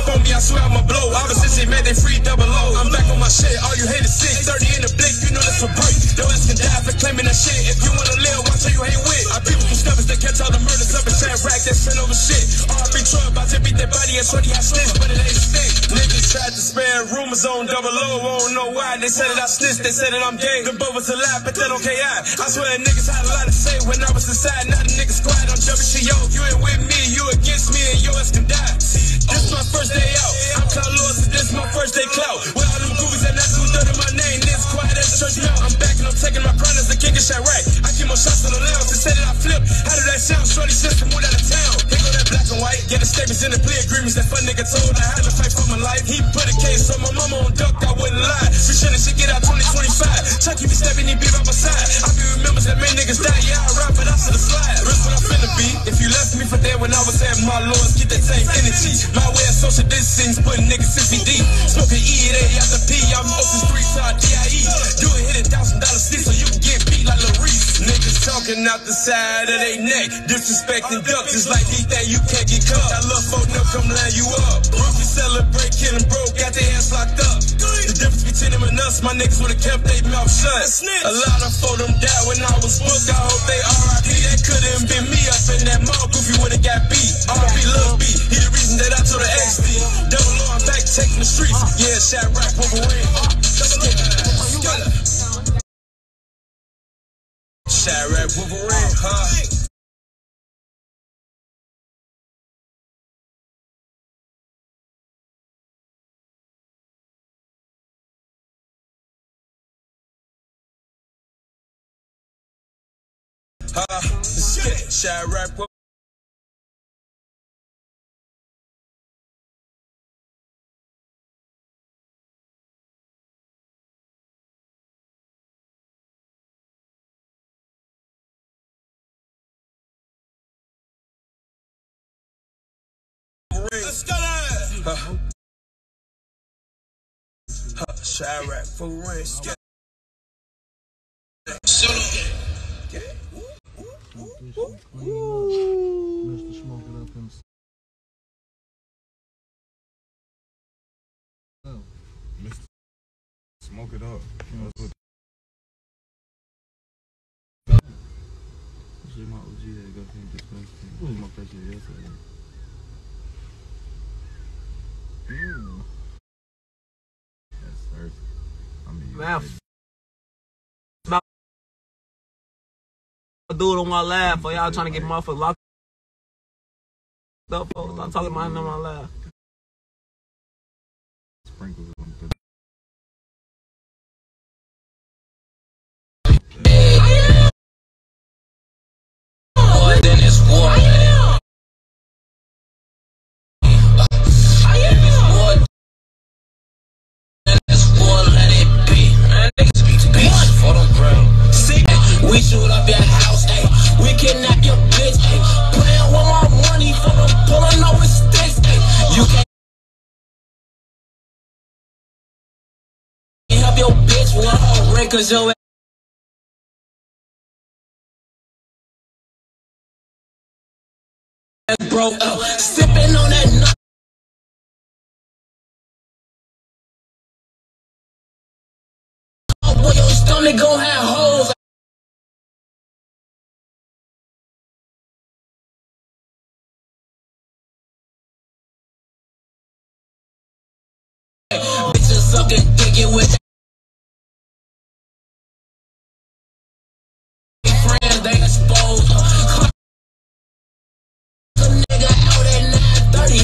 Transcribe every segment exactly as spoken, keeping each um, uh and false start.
up on me, I swear I'ma blow. Opposition, man, they free double O. I'm back on my shit, all you hate is sick. thirty in the blink, you know that's a break. Your ass can die for claiming that shit. If you wanna live, watch who you hang with. I people from steppers that catch all the murders up in San Rack, that sent over shit. R B Troy about to beat that body and shorty I snitch, but it ain't stick. Niggas tried to spread rumors on double O, I don't know why. They said that I snitched, they said that I'm gay. Them both was a lie, but that okay, I I swear that niggas had a lot to say when I was inside. Now the niggas quiet, I'm jumping shit, yo. You ain't with me, you against me, and your ass can die. This my first day out, I'm Cloud Lord, so this my first day clout. With all them goofies that not too dirty my name, this quiet as church mouth. I'm back and I'm taking my crown as the king of Chirac. I keep more shots on the lounge, they said that I flip. How did that sound? Shorty system moved out of town. Here go that black and white, get the statements in the plea agreements. That fun nigga told I had to fight for my life. He put a case on my mama on duck, I wouldn't lie. Free shit and shit get out twenty twenty-five. Chucky be stepping, he be by my side. I be remembers that many niggas die, yeah, I rap, but I should have slide. Risk what I'm finna be. If you left me for there when I was at my lords, get that same energy. My way of social distancing, putting niggas in F B G. Smoking E at eighty out the P, I'm open street side D I E. Do a hit a thousand dollar seat so you can get beat like Larice. Niggas talking out the side of they neck, disrespecting ducks. It's like he think you can't get cut. I love folk no come line you up. Rookie celebrate, killing broke, got their ass locked up. The difference between them and us, my niggas would've kept their mouth shut. A lot of folk them died when I was booked. I hope they R I P. That couldn't been me up in that mall. Goofy would've got beat. R I P Lil B, he the reason that I told the X D. Double O, I'm back taking the streets. Yeah, shot rap Wolverine. Shot rap Wolverine, huh? Uh, shit, shot rap. Let's go there. Uh, uh, shot rap for rain. Mister Smoke it up himself. Oh. Mister Smoke it up. That's what. Shit, my O G that got him disgusting. I smoked that shit yesterday. Mm. That's thirsty. I mean, man, dude on my live for y'all trying to get motherfuckers locked up. Folks. I'm talking about him on my live. sprinkles on the then it's war. If it's war, then it's war, let it be. Man, niggas be bitch for them brain. See, we shoot up your house, ayy. We kidnap your bitch, ayy. Playing with my money for them pulling over sticks, ayy. You can't help your bitch with her rent, cause your bro, uh, sipping on that nut. Oh, boy, your stomach gon' have holes. Bitches sucking dick it with friends, they exposed. Uh, nigga out at nine thirty.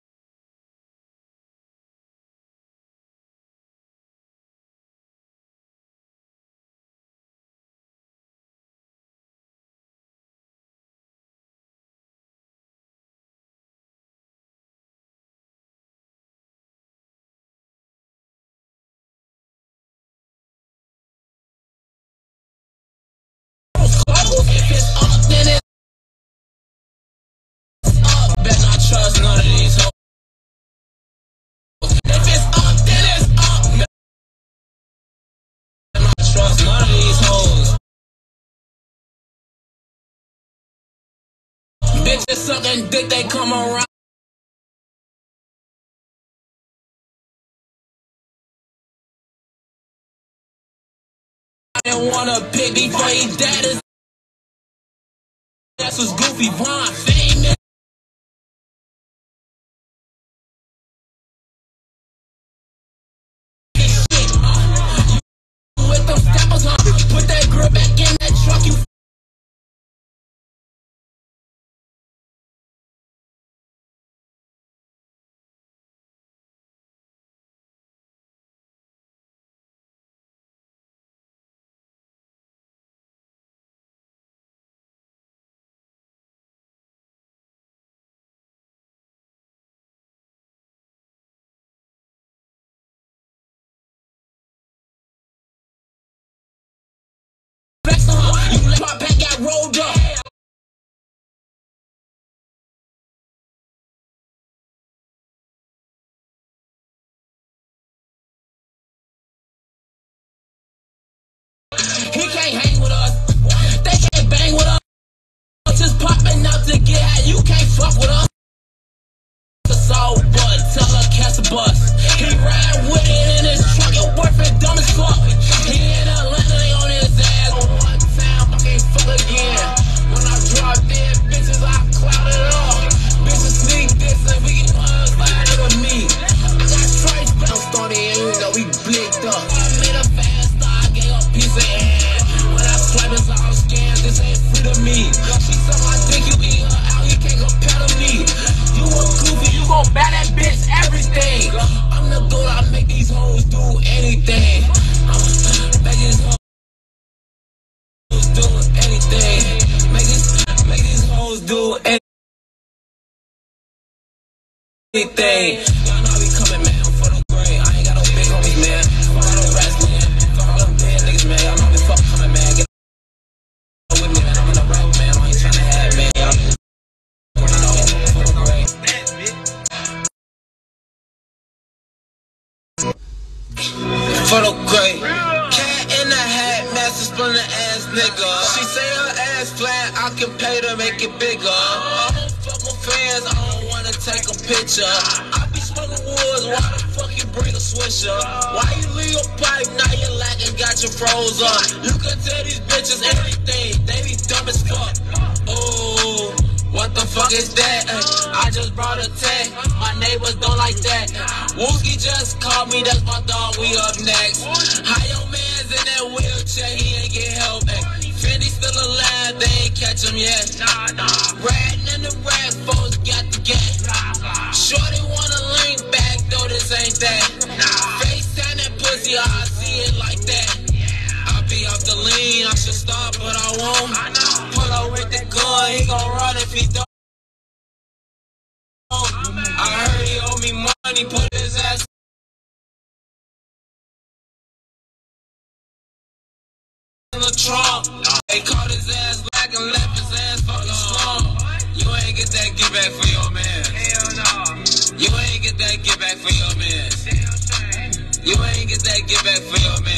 If it's up, then it's up. Bet not trust none of these hoes. If it's up, then it's up. Bet not trust none of these hoes. Bitches sucking dick, they come around. didn't wanna pick before he dead is. That's what's goofy, Von. Famous. With them steppers, huh? Put that grill back in that truck, you. You let my back got rolled up. He can't hang with us. They can't bang with us. Just popping up to get out. You can't fuck with us. It's all but tell her catch a bus. He ride with it in his truck. Your boyfriend dumb as fuck. He in Atlanta, they on his ass. On one time, I can't fuck again. When I drop dead bitches, I cloud it up. Bitches sneak this and we get us like to me. I got stripes, but I'm starting and you know we blicked up. I made a fast star, I gave a piece of ass. When I swipe it's all scams, this ain't free to me. She suck my dick, you eat her out, you can't compare to me. You a goofy, you gon' buy that bitch everything. I'm the goat, I make these hoes do anything. I'm make these hoes do anything. Make these, make these hoes do anything. Y'all know I be coming, man, for the grade. I ain't got no big homies, man. Fuck all them rats, man. Fuck all them dead niggas, man. Y'all know I be fucking coming, man. Get with me, man. I'm in a rap, man. I ain't tryna have, man. Y'all know for the grade. For the grade. Cat in the hat, master splinter ass nigga. She say her ass flat, I can pay to make it bigger. I don't fuck with fans, I don't wanna take a picture. I be smoking woods, why the fuck you bring a swisher? Why you leave your pipe, now you lacking, got your froze up. You can tell these bitches everything, they be dumb as fuck. Ooh, what the fuck is that? I just brought a tech, my neighbors don't like that. Wooski just called me, that's my dog, we up next. How your man's in that wheelchair, he ain't get help. Fyndee still alive, they ain't catch him yet. Nah, nah. Ratting in the rat, folks got the gang. Shorty wanna link back, though this ain't that. FaceTime that pussy, I see it like that. I be off the lean, I should stop, but I won't. Pull up with the gun, he gon' run if he don't. I heard he owe me money, put his ass in the trunk. They caught his ass black and left his ass fucking slum. You ain't get that get back for your man. Hell no. You ain't get that get back for your man. You ain't get that get back for your man.